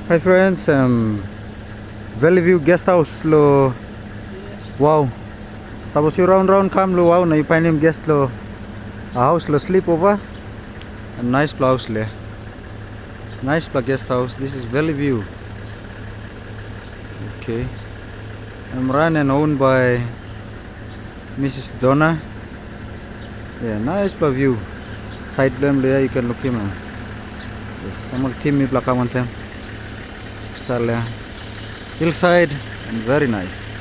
Hi friends, Valley View guest house lo. Wow. Sabos you round come lo wow na ipanim guest lo. A house lo sleep over. A nice house le. Nice guest house. This is Valley View. Okay. I'm run and owned by Mrs. Donna. Yeah, nice view. Side blame le you can look him. Yes, I'm team me black them. Hillside and very nice.